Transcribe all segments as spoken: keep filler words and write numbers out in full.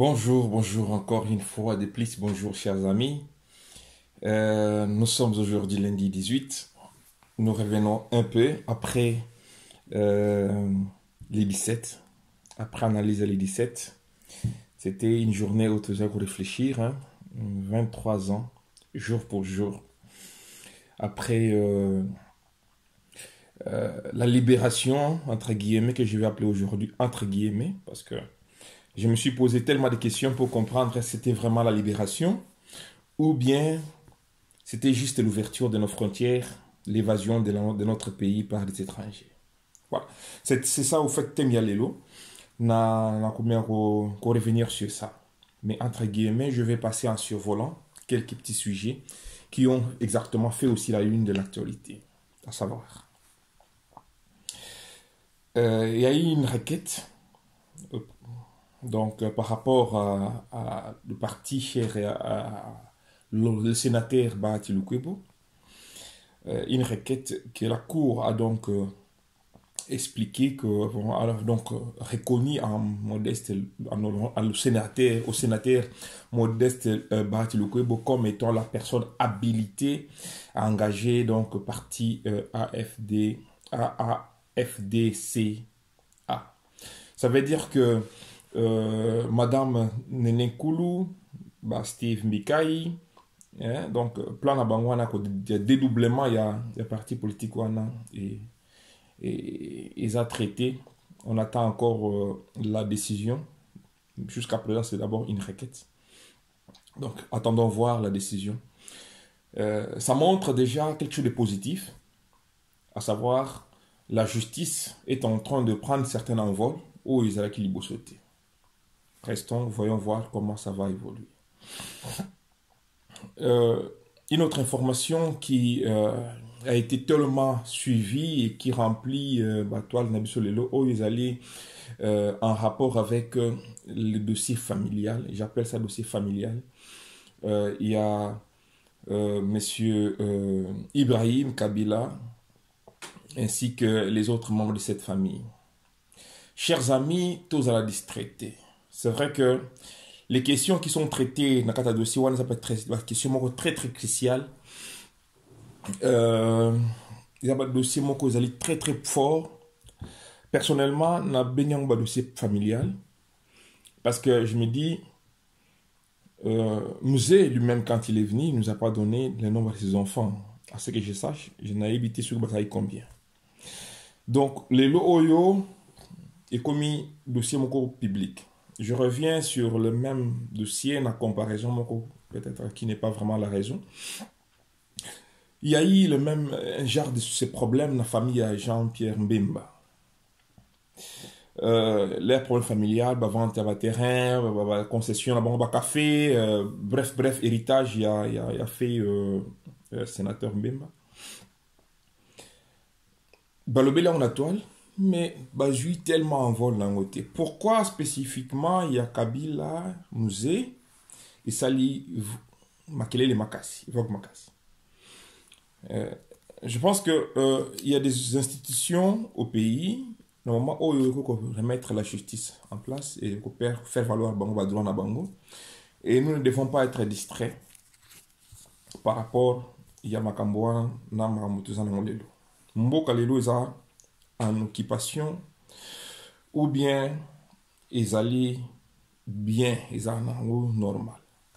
Bonjour, bonjour encore une fois de plus, bonjour chers amis. Euh, nous sommes aujourd'hui lundi dix-huit. Nous revenons un peu après euh, les dix-sept, après analyse les dix-sept. C'était une journée où tu pour réfléchir, hein, vingt-trois ans, jour pour jour. Après euh, euh, la libération, entre guillemets, que je vais appeler aujourd'hui entre guillemets, parce que je me suis posé tellement de questions pour comprendre si c'était vraiment la libération ou bien c'était juste l'ouverture de nos frontières, l'évasion de, la- de notre pays par des étrangers. Voilà. C'est c'est ça, au fait, Tem Yalelo. Na, na combien qu'on qu'on revenir sur ça. Mais entre guillemets, je vais passer en survolant quelques petits sujets qui ont exactement fait aussi la une de l'actualité. À savoir, euh, il y a eu une requête euh, donc, euh, par rapport à, à le parti cher à, à- le, le sénateur Bahati Lukwebo, euh, une requête que la Cour a donc euh, expliqué que, bon, alors donc euh, reconnu en modeste, en, en, le sénateur, au sénateur Modeste euh, Bahati Lukwebo comme étant la personne habilitée à engager donc parti euh, A F D, A A F D C A. Ça veut dire que euh, Madame Nene Koulou, bah, Steve Mbikai, hein, donc plan na bango wana ko dédoublement il y a, il y a parti politique wana et et ils ont traité. On attend encore euh, la décision. Jusqu'à présent, c'est d'abord une requête. Donc, attendons voir la décision. Euh, ça montre déjà quelque chose de positif, à savoir la justice est en train de prendre certains envols où ils allaient qu'il sauter. Restons, voyons voir comment ça va évoluer. Euh, une autre information qui euh, a été tellement suivie et qui remplit euh, bah, toile Nabisolelo, où ils allaient euh, en rapport avec euh, le dossier familial. J'appelle ça dossier familial. Euh, il y a euh, Monsieur euh, Ibrahim Kabila ainsi que les autres membres de cette famille. Chers amis, tous à la distraité. C'est vrai que les questions qui sont traitées dans le dossier, ça peut être très, des questions très très cruciales. Euh, il y a des dossiers qui sont très très forts. Personnellement, on a un dossier familial parce que je me dis, Euh, Musée lui-même, quand il est venu, il ne nous a pas donné le nombre de ses enfants. À ce que je sache, je n'ai habité sur le bataille combien. Donc, les lots Oyo est commis dossier moko public. Je reviens sur le même dossier, la comparaison moko, peut-être qui n'est pas vraiment la raison. Il y a eu le même un genre de ces problèmes dans la famille à Jean-Pierre Mbemba. Euh, les problèmes familiales, bah, vente à terrain, bah, bah, concession, la bombe à café, euh, bref, bref, héritage, il y a, il y a, il y a fait euh, euh, sénateur Mbemba. Bah, le bel en la toile, mais bah, j'ai tellement en vol dans côté. Pourquoi spécifiquement il y a Kabila, Musée, et Sali, Makele les Makassi, Vogue Makassi. Euh, je pense que euh, il y a des institutions au pays. Normalement, oh, il faut remettre la justice en place et faire valoir Bango Badouan à Bango. Et nous ne devons pas être distraits par rapport à Yamakamboa, Namaramutuza Namolelo. Mboka Lelo est en occupation ou bien ils allaient bien, ils sont normal.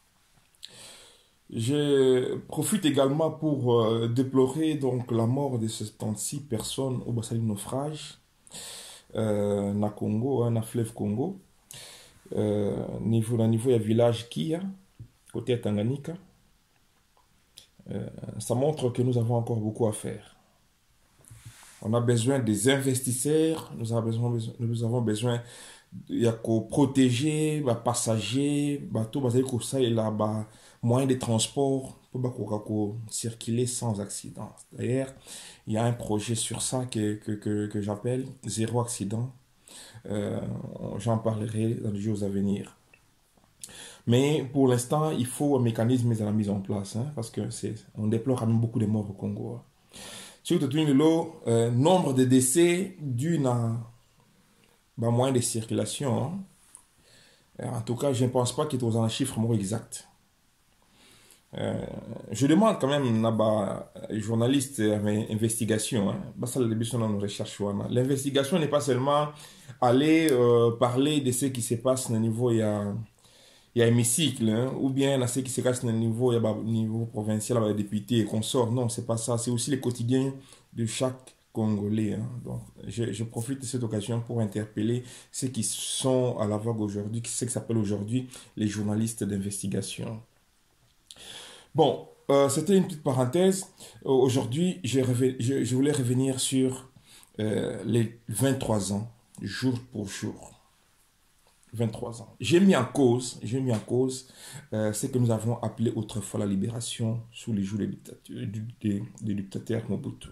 Je profite également pour euh, déplorer donc la mort de soixante-six personnes au bassin naufrage euh, na Congo, hein, na fleuve Congo. Euh, niveau, na niveau, il y a village Kia, côté Tanganyika. Euh, ça montre que nous avons encore beaucoup à faire. On a besoin des investisseurs, nous avons besoin, nous avons besoin il y a qu'au protéger les passagers, bateau, basé que ça et là, bah, moyen de transport pour bah, circuler sans accident. D'ailleurs, il y a un projet sur ça que, que, que, que j'appelle zéro accident. Euh, J'en parlerai dans les jours à venir. Mais pour l'instant, il faut un mécanisme à la mise en place, hein, parce que c'est, on déplore quand même beaucoup de morts au Congo. Surtout, le euh, nombre de décès dû à bah, moyen de circulation, hein, En tout cas, je ne pense pas qu'il y ait un chiffre exact. Euh, je demande quand même aux journalistes d'investigation, hein, l'investigation n'est pas seulement aller euh, parler de ce qui se passe au niveau il y a, il y a hémicycle, hein, ou bien à ce qui se passe au niveau, il y a, niveau provincial, avec les députés et consorts. Non, c'est pas ça. C'est aussi le quotidien de chaque Congolais. Hein. Donc, je, je profite de cette occasion pour interpeller ceux qui sont à la vogue aujourd'hui, ceux qui s'appellent aujourd'hui les journalistes d'investigation. Bon, euh, c'était une petite parenthèse. Euh, aujourd'hui, je, je, je voulais revenir sur euh, les vingt-trois ans, jour pour jour. vingt-trois ans. J'ai mis en cause, j'ai mis en cause euh, ce que nous avons appelé autrefois la libération sous les jours des du, dictateurs Mobutu.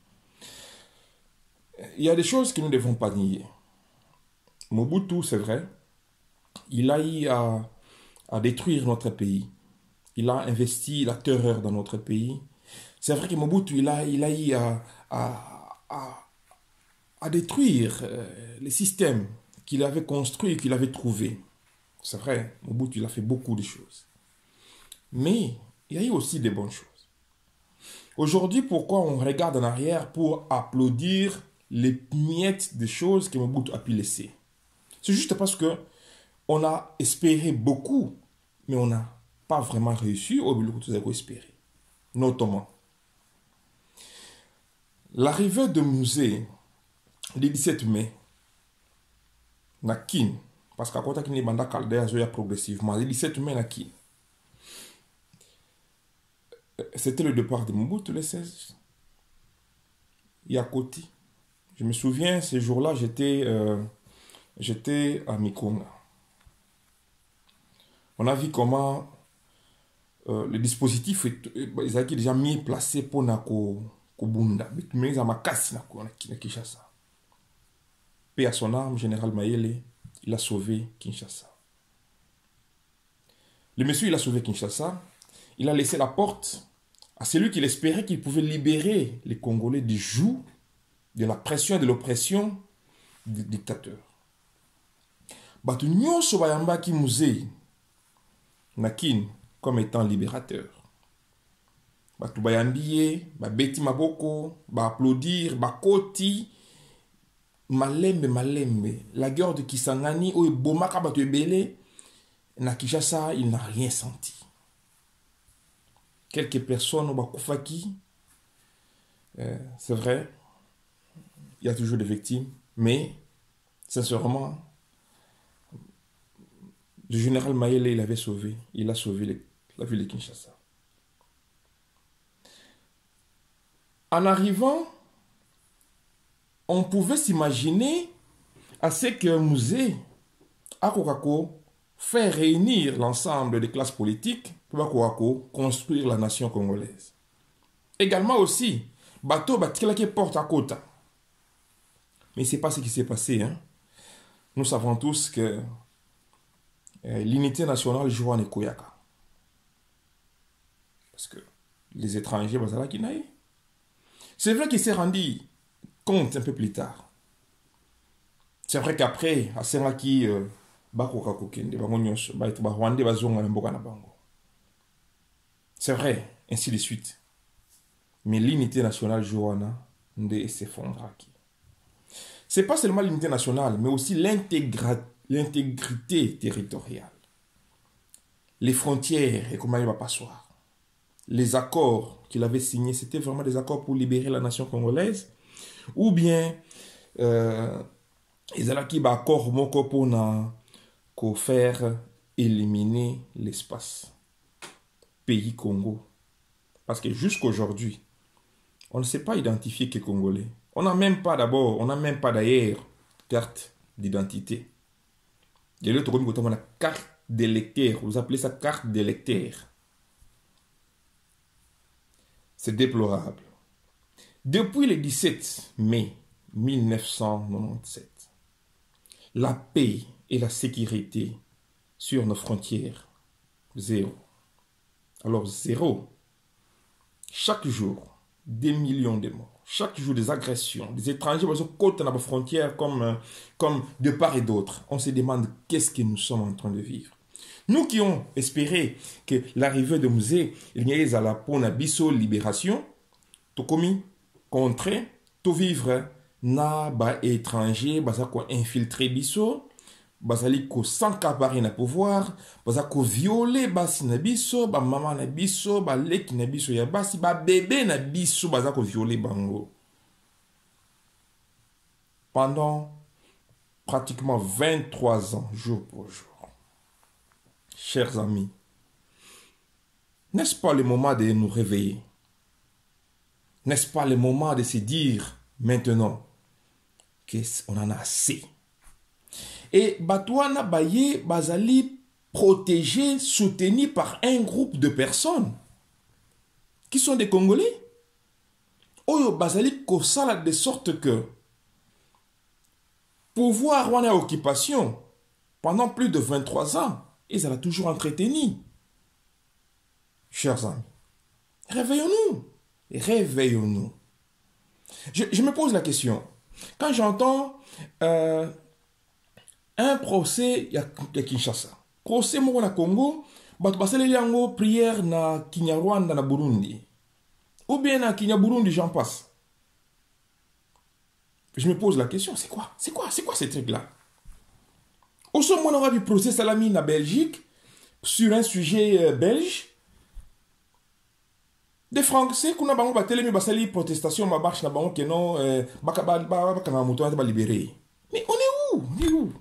Il y a des choses que nous ne devons pas nier. Mobutu, c'est vrai, il a eu à, à détruire notre pays. Il a investi la terreur dans notre pays. C'est vrai que Mobutu, il a, il a eu à, à, à, à détruire euh, les systèmes qu'il avait construits, qu'il avait trouvés. C'est vrai, Mobutu, il a fait beaucoup de choses. Mais il y a eu aussi des bonnes choses. Aujourd'hui, pourquoi on regarde en arrière pour applaudir les miettes de choses que Mobutu a pu laisser? C'est juste parce que on a espéré beaucoup, mais on n'a pas vraiment réussi au but que nous avons espéré. Notamment, l'arrivée de musée le dix-sept mai, na Kin, parce qu'à côté de Banda Caldea, il y a progressivement, le dix-sept mai, na Kin. C'était le départ de Mobutu le seize. Il y a côté. Je me souviens, ce jour-là, j'étais euh, j'étais à Mikonga. On a vu comment euh, le dispositif ils ont déjà mis placé pour na ko Bunda. Mais ils ont makasi na ko na Kinshasa. Paix à son âme, général Mayele, il a sauvé Kinshasa. Le monsieur, il a sauvé Kinshasa. Il a laissé la porte à celui qu'il espérait qu'il pouvait libérer les Congolais du joug de la pression et de l'oppression du dictateur. Batu nyonso bayambaki musée nakin comme étant libérateur. Batu bayambiye, ba beti maboko, ba applaudir, ba koti, malembe malembe. La guerre de Kisangani, où bomaka batu ebele, na Kinshasa, il n'a rien senti. Quelques personnes au Bakufaki, euh, c'est vrai, il y a toujours des victimes, mais sincèrement, le général Mayele, il avait sauvé, il a sauvé les, la ville de Kinshasa. En arrivant, on pouvait s'imaginer à ce qu'un musée à Kokako fait réunir l'ensemble des classes politiques pour Kokako construire la nation congolaise. Également aussi, bateau batikela qui porte à côté. Mais ce n'est pas ce qui s'est passé. Hein. Nous savons tous que euh, l'unité nationale joue en Ekoyaka. Parce que les étrangers, bah, qui n'aillent. C'est vrai qu'il s'est rendu compte un peu plus tard. C'est vrai qu'après, à Senaki, c'est vrai, ainsi de suite. Mais l'unité nationale Joana ne s'effondra. Ce n'est pas seulement l'unité nationale, mais aussi l'intégrité territoriale. Les frontières, et comment il va passoire. Les accords qu'il avait signés, c'était vraiment des accords pour libérer la nation congolaise. Ou bien, euh, ils allaient qui accord pour faire éliminer l'espace pays Congo. Parce que jusqu'aujourd'hui, on ne sait pas identifier que Congolais. On n'a même pas d'abord, on n'a même pas d'ailleurs carte d'identité. De l'autre côté, on a carte d'électeur. Vous appelez ça carte d'électeur. C'est déplorable. Depuis le dix-sept mai mille neuf cent quatre-vingt-dix-sept, la paix et la sécurité sur nos frontières, zéro. Alors zéro. Chaque jour, des millions de morts. chaque jour des agressions, des étrangers qui côte dans la frontière comme, comme de part et d'autre. On se demande qu'est-ce que nous sommes en train de vivre. Nous qui ont espéré que l'arrivée de Musée, il y a la pour biso libération, tout commis, contrer, tout vivre, na ba étranger, basa ko infiltrer biso, basali ko s'encaparer na pouvoir, basa ko violer basi na biso, ba maman na biso, ba leki na biso ya basi, ba bébé na biso, basa ko violer bango. Pendant pratiquement vingt-trois ans, jour pour jour. Chers amis, n'est-ce pas le moment de nous réveiller? N'est-ce pas le moment de se dire maintenant qu'on en a assez? Et Batouana Baye Bazali protégé, soutenu par un groupe de personnes qui sont des Congolais. Oyo Bazali Kosala de sorte que pouvoir ou en occupation pendant plus de vingt-trois ans, ils ont toujours entretenu. Chers amis, réveillons-nous. Réveillons-nous. Je, je me pose la question. Quand j'entends euh, un procès à Kinshasa, procès au Congo, il prière na Kinyarwanda na Burundi, ou bien na Kinya-Burundi, j'en passe. Je me pose la question, c'est quoi? C'est quoi? C'est quoi ces trucs-là? Au sommet, on aura vu procès Salami na Belgique sur un sujet euh, belge. Des Français qui ont battu les protestations, ma marche na bango que non, baka ba ba baka na muto ba libéré. Mais on est où? On est où?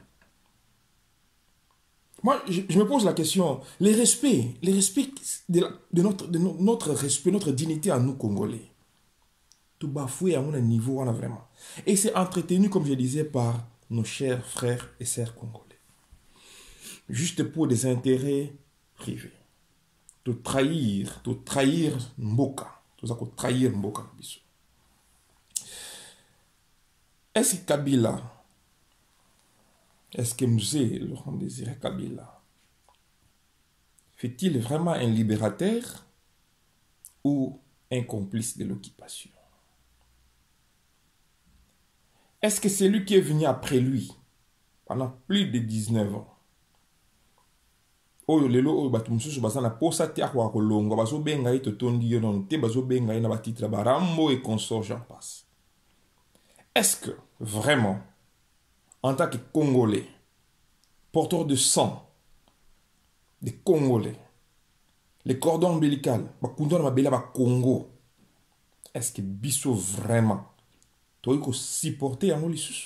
Moi, je, je me pose la question, les respects, les respects de, la, de, notre, de no, notre respect, notre dignité à nous Congolais. Tout bafoué à mon niveau, on a vraiment. Et c'est entretenu, comme je disais, par nos chers frères et sœurs congolais. Juste pour des intérêts privés. De trahir, de trahir Mboka. Tout ça, de trahir Mboka. Est-ce que Kabila, est-ce que Musée Laurent Désiré Kabila, fait-il vraiment un libérateur ou un complice de l'occupation? Est-ce que c'est lui qui est venu après lui, pendant plus de dix-neuf ans? Oyo lelo oyo batu mususu basana posa tia kwa kolongo bazo benga ito tondi yo non te bazo benga na batitra barambo et consort j'en passe. Est-ce que vraiment en tant que Congolais porteur de sang des Congolais les cordons ombilicaux bakunda na mabela ba Congo, est-ce que biso vraiment toi il faut supporter en lisusu?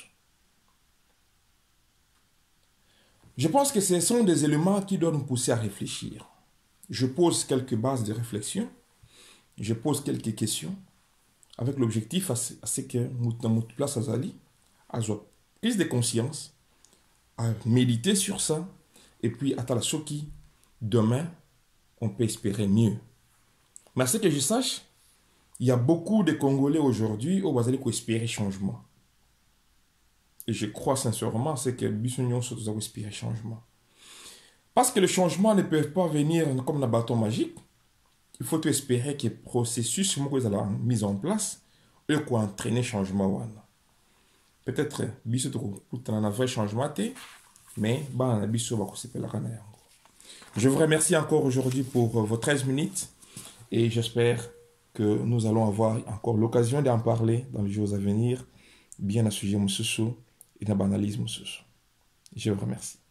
Je pense que ce sont des éléments qui doivent nous pousser à réfléchir. Je pose quelques bases de réflexion, je pose quelques questions, avec l'objectif à ce que nous dans place à Zali, à avoir prise de conscience, à méditer sur ça, et puis à la Soki, demain, on peut espérer mieux. Mais à ce que je sache, il y a beaucoup de Congolais aujourd'hui où vous allez espérer changement. Et je crois sincèrement c'est que Bissonion se doit espérer changement. Parce que le changement ne peut pas venir comme un bâton magique. Il faut espérer que le processus que vous mis en place et qu'on entraîne changement. Peut-être Bissonion pour un vrai changement, mais je vous remercie encore aujourd'hui pour vos treize minutes et j'espère que nous allons avoir encore l'occasion d'en parler dans les jours à venir, bien à sujet Moussoussou et dans banalisme Moussoussou. Je vous remercie.